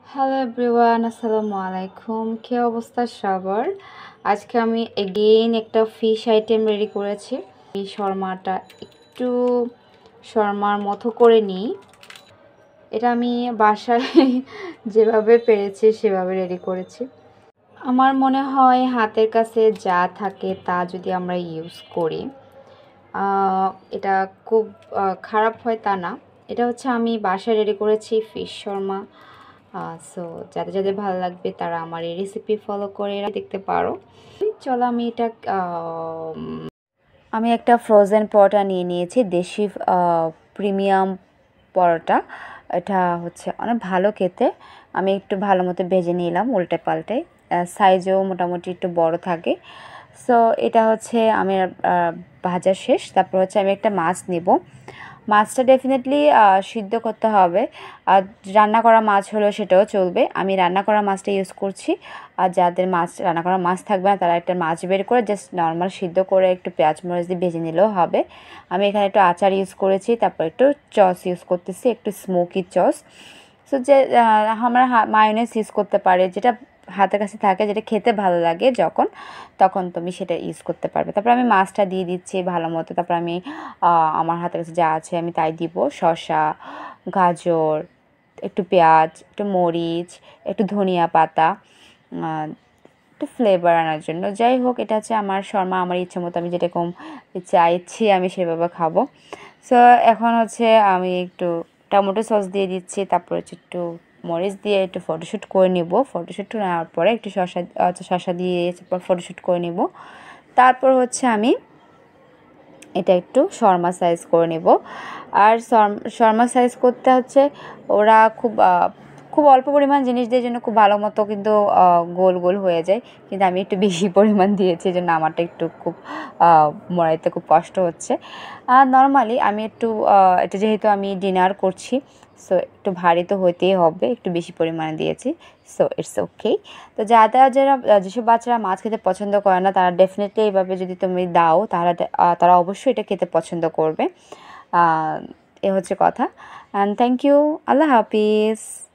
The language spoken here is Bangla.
হ্যালো এভরিওয়ান, আসসালামু আলাইকুম। কি অবস্থা সবার? আজকে আমি এগেইন একটা ফিশ আইটেম রেডি করেছি। এই শর্মাটা একটু শর্মার মতো করে নিই। এটা আমি বাসায় যেভাবে পেরেছি সেভাবে রেডি করেছি। আমার মনে হয় হাতের কাছে যা থাকে তা যদি আমরা ইউজ করি, এটা খুব খারাপ হয় তা না। এটা হচ্ছে আমি বাসায় রেডি করেছি ফিশ শর্মা। সো যাদের যাদের ভালো লাগবে তারা আমার এই রেসিপি ফলো করে দেখতে পারো। চলো আমি একটা ফ্রোজেন পরোটা নিয়ে নিয়েছি, দেশি প্রিমিয়াম পরোটা। এটা হচ্ছে অনেক ভালো খেতে। আমি একটু ভালো মতো ভেজে নিলাম উল্টে পাল্টে, সাইজও মোটামুটি একটু বড় থাকে। সো এটা হচ্ছে আমি ভাজা শেষ। তারপর হচ্ছে আমি একটা মাছ নিব। মাছটা ডেফিনেটলি সিদ্ধ করতে হবে। আর রান্না করা মাছ হলেও সেটাও চলবে। আমি রান্না করা মাছটা ইউজ করছি। আর যাদের মাছ রান্না করা মাছ থাকবে না তারা একটা মাছ বের করে জাস্ট নর্মাল সিদ্ধ করে একটু পেঁয়াজ মরিচ দিয়ে ভেজে নিলেও হবে। আমি এখানে একটু আচার ইউজ করেছি, তারপর একটু সস ইউজ করতেছি, একটু স্মোকি সস। সো যে আমরা মায়োনেজ ইউজ করতে পারে, যেটা হাতের কাছে থাকে, যেটা খেতে ভালো লাগে তখন তুমি সেটা ইউজ করতে পারবে। তারপর আমি মাছটা দিয়ে দিচ্ছি ভালো মতো। তারপর আমি আমার হাতের কাছে যা আছে আমি তাই দিব। শসা, গাজর, একটু পেঁয়াজ, একটু মরিচ, একটু ধনিয়া পাতা, একটু ফ্লেভার আনার জন্য। যাই হোক, এটা হচ্ছে আমার শর্মা। আমার ইচ্ছে মতো আমি যেরকম চাইছি আমি সেভাবে খাবো। সো এখন হচ্ছে আমি একটু টমেটো সস দিয়ে দিচ্ছি। তারপর হচ্ছে একটু মরিচ দিয়ে একটু ফটোশ্যুট করে নিব। ফটোশ্যুট নেওয়ার পরে একটু শসা দিয়ে তারপর ফটোশ্যুট করে নিব। তারপর হচ্ছে আমি এটা একটু শর্মা সাইজ করে নেব। আর শর্মা সাইজ করতে হচ্ছে ওরা খুব অল্প পরিমাণ জিনিস দিয়ে জন্য খুব ভালো মতো কিন্তু গোল গোল হয়ে যায়। কিন্তু আমি একটু বেশি পরিমাণ দিয়েছি, এই জন্য আমারটা একটু খুব মোড়াইতে খুব কষ্ট হচ্ছে। আর নর্মালি আমি একটু এটা যেহেতু আমি ডিনার করছি, সো একটু ভারী তো হইতেই হবে, একটু বেশি পরিমাণে দিয়েছি। So it's okay. তো যেসব বাচ্চারা মাছ খেতে পছন্দ করে না তারা ডেফিনেটলি এইভাবে যদি তুমি দাও তাহলে তারা অবশ্যই এটা খেতে পছন্দ করবে। এ হচ্ছে কথা। And thank you. আল্লাহ হাফিজ।